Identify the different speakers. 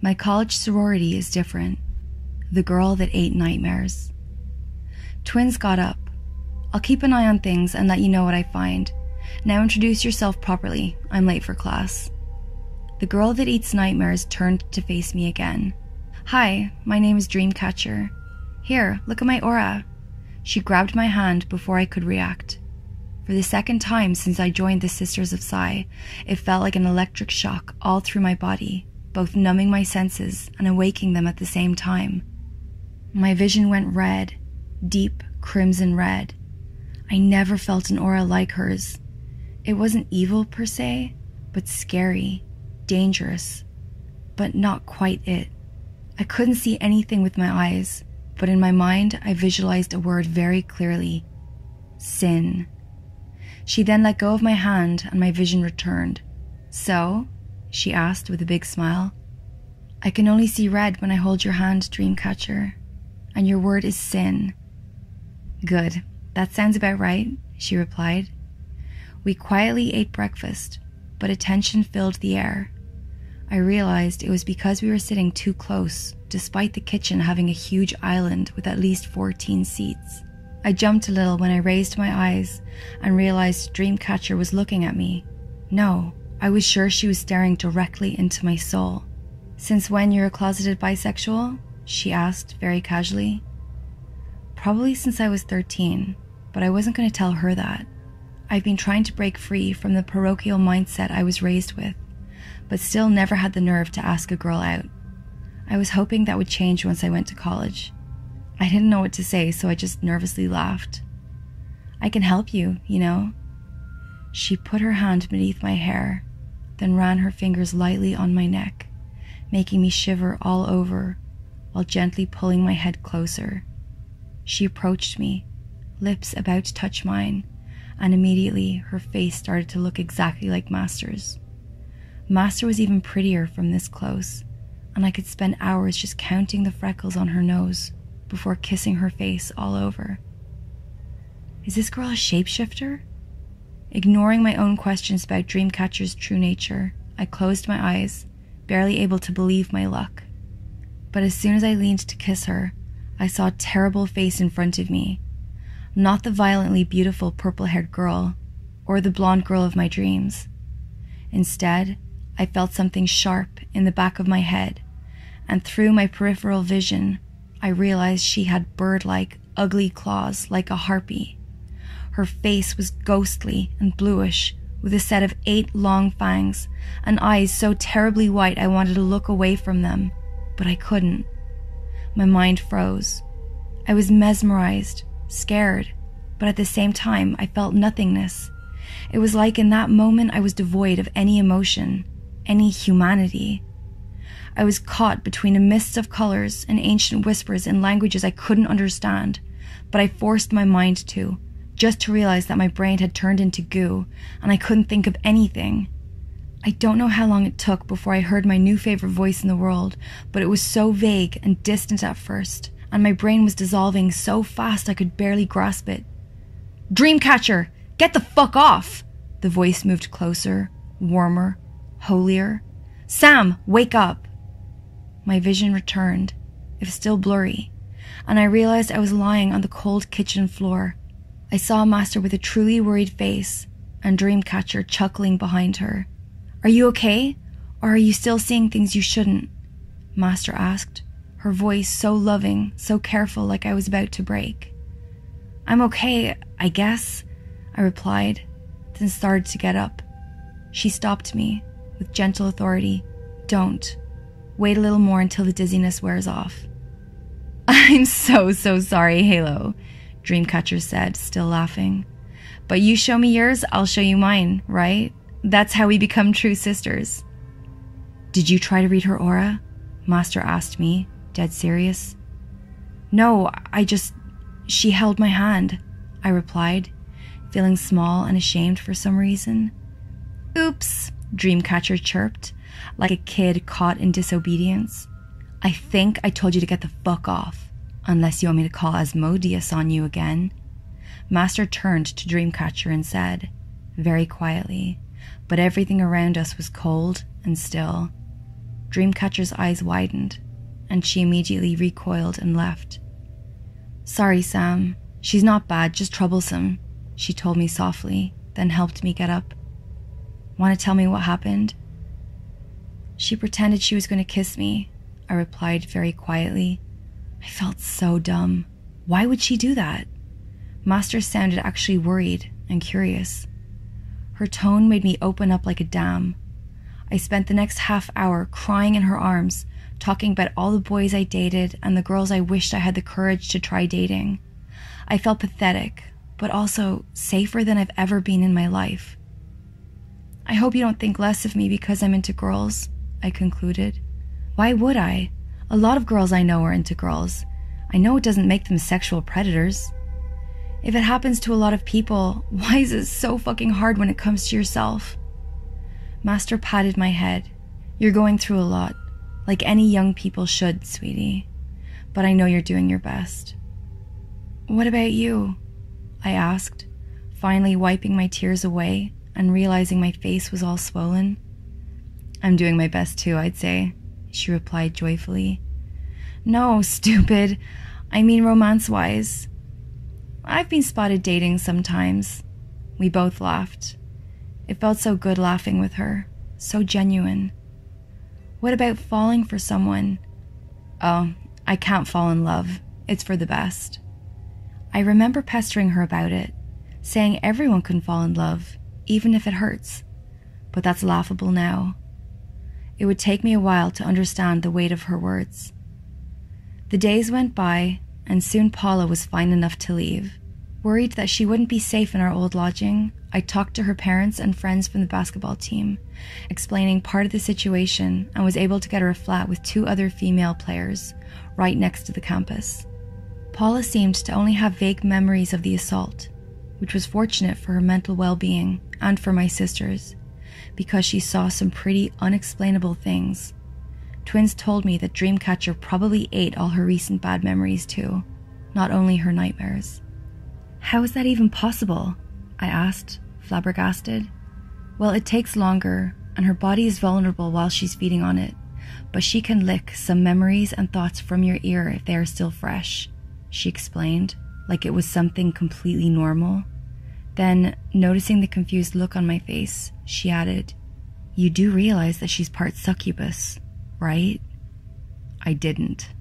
Speaker 1: My college sorority is different. The girl that ate nightmares. Twins got up. I'll keep an eye on things and let you know what I find. Now introduce yourself properly. I'm late for class. The girl that eats nightmares turned to face me again. Hi, my name is Dreamcatcher. Here, look at my aura. She grabbed my hand before I could react. For the second time since I joined the Sisters of Psi, it felt like an electric shock all through my body, both numbing my senses and awaking them at the same time. My vision went red, deep crimson red. I never felt an aura like hers. It wasn't evil per se, but scary, dangerous, but not quite it. I couldn't see anything with my eyes, but in my mind I visualized a word very clearly: sin. She then let go of my hand and my vision returned. So? She asked with a big smile. I can only see red when I hold your hand, Dreamcatcher, and your word is sin. Good, that sounds about right, she replied. We quietly ate breakfast, but a tension filled the air. I realized it was because we were sitting too close, despite the kitchen having a huge island with at least 14 seats. I jumped a little when I raised my eyes and realized Dreamcatcher was looking at me. No, I was sure she was staring directly into my soul. Since when you're a closeted bisexual? She asked very casually. Probably since I was 13, but I wasn't going to tell her that. I've been trying to break free from the parochial mindset I was raised with, but still never had the nerve to ask a girl out. I was hoping that would change once I went to college. I didn't know what to say, so I just nervously laughed. I can help you, you know. She put her hand beneath my hair, then ran her fingers lightly on my neck, making me shiver all over, while gently pulling my head closer. She approached me, lips about to touch mine, and immediately her face started to look exactly like Master's. Master was even prettier from this close, and I could spend hours just counting the freckles on her nose before kissing her face all over. Is this girl a shapeshifter? Ignoring my own questions about Dreamcatcher's true nature, I closed my eyes, barely able to believe my luck. But as soon as I leaned to kiss her, I saw a terrible face in front of me. Not the violently beautiful purple-haired girl, or the blonde girl of my dreams. Instead, I felt something sharp in the back of my head, and through my peripheral vision, I realized she had bird-like, ugly claws like a harpy. Her face was ghostly and bluish, with a set of 8 long fangs, and eyes so terribly white I wanted to look away from them, but I couldn't. My mind froze. I was mesmerized, scared, but at the same time I felt nothingness. It was like in that moment I was devoid of any emotion, any humanity. I was caught between a mist of colors and ancient whispers in languages I couldn't understand, but I forced my mind to, just to realize that my brain had turned into goo and I couldn't think of anything. I don't know how long it took before I heard my new favorite voice in the world, but it was so vague and distant at first, and my brain was dissolving so fast I could barely grasp it. Dreamcatcher, get the fuck off! The voice moved closer, warmer, holier. Sam, wake up! My vision returned, if still blurry, and I realized I was lying on the cold kitchen floor. I saw Master with a truly worried face, and Dreamcatcher chuckling behind her. Are you okay? Or are you still seeing things you shouldn't? Master asked, her voice so loving, so careful, like I was about to break. I'm okay, I guess, I replied, then started to get up. She stopped me, with gentle authority. Don't. Wait a little more until the dizziness wears off. I'm so sorry, Halo, Dreamcatcher said, still laughing. But you show me yours, I'll show you mine, right? That's how we become true sisters. Did you try to read her aura? Master asked me, dead serious. No, she held my hand, I replied, feeling small and ashamed for some reason. Oops, Dreamcatcher chirped, like a kid caught in disobedience. I think I told you to get the fuck off, unless you want me to call Asmodeus on you again. Master turned to Dreamcatcher and said, very quietly, but everything around us was cold and still, Dreamcatcher's eyes widened, and she immediately recoiled and left. "Sorry, Sam. She's not bad, just troublesome," she told me softly, then helped me get up. "Want to tell me what happened?" "She pretended she was going to kiss me," I replied very quietly. I felt so dumb. Why would she do that? Master sounded actually worried and curious. Her tone made me open up like a dam. I spent the next half hour crying in her arms, talking about all the boys I dated and the girls I wished I had the courage to try dating. I felt pathetic, but also safer than I've ever been in my life. "I hope you don't think less of me because I'm into girls," I concluded. "Why would I? A lot of girls I know are into girls. I know it doesn't make them sexual predators. If it happens to a lot of people, why is it so fucking hard when it comes to yourself?" Master patted my head. "You're going through a lot, like any young people should, sweetie. But I know you're doing your best." "What about you?" I asked, finally wiping my tears away and realizing my face was all swollen. "I'm doing my best too, I'd say," she replied joyfully. "No, stupid. I mean romance-wise. I've been spotted dating sometimes." We both laughed. It felt so good laughing with her, so genuine. "What about falling for someone?" "Oh, I can't fall in love. It's for the best." I remember pestering her about it, saying everyone can fall in love, even if it hurts. But that's laughable now. It would take me a while to understand the weight of her words. The days went by, and soon Paula was fine enough to leave. Worried that she wouldn't be safe in our old lodging, I talked to her parents and friends from the basketball team, explaining part of the situation, and was able to get her a flat with 2 other female players, right next to the campus. Paula seemed to only have vague memories of the assault, which was fortunate for her mental well-being and for my sisters, because she saw some pretty unexplainable things. Twins told me that Dreamcatcher probably ate all her recent bad memories too, not only her nightmares. "How is that even possible?" I asked, flabbergasted. "Well, it takes longer, and her body is vulnerable while she's feeding on it, but she can lick some memories and thoughts from your ear if they are still fresh," she explained, like it was something completely normal. Then, noticing the confused look on my face, she added, "You do realize that she's part succubus, right?" I didn't.